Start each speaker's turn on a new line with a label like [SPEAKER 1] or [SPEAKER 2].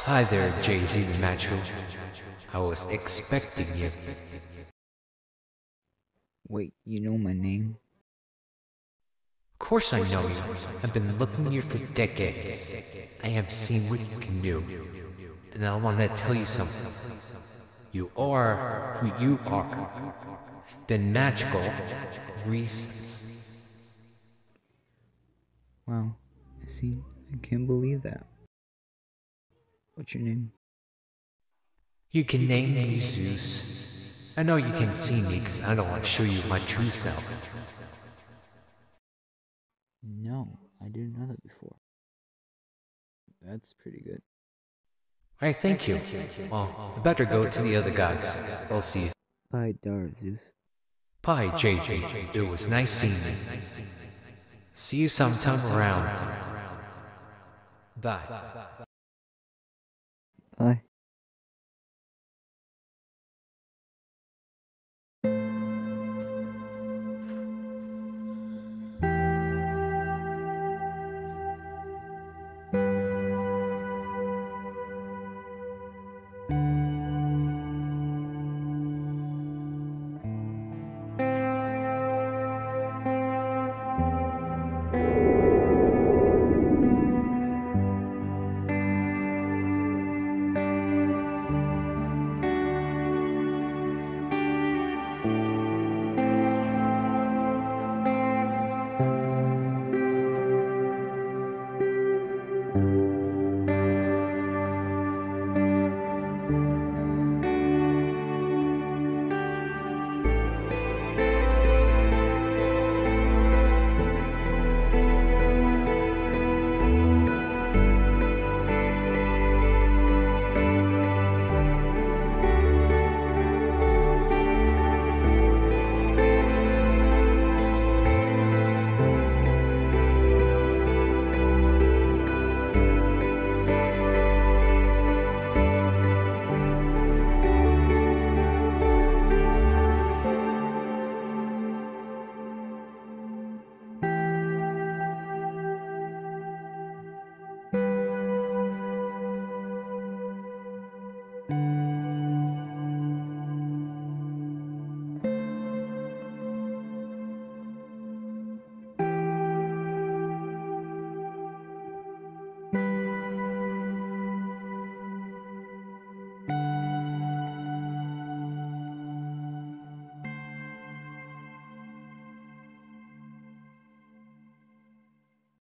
[SPEAKER 1] Hi there, Jay-Z the Matchstick. I was expecting you.
[SPEAKER 2] Wait, you know my name?
[SPEAKER 1] Of course I know you. I've been looking here for decades. I have seen what you can do. And I want to tell you something. You are who you are. You've been magical since.
[SPEAKER 2] Wow, I can't believe that. What's your name?
[SPEAKER 1] You can name me Zeus. I know you can see me because I don't want to show you my true self.
[SPEAKER 2] No, I didn't know that before. That's pretty good.
[SPEAKER 1] Alright, thank you. Well, I better go to the other gods. I'll see you.
[SPEAKER 2] Bye, Dar Zeus.
[SPEAKER 1] Bye, Jay-Z. It was nice seeing you. See you sometime around. Bye.
[SPEAKER 2] Bye.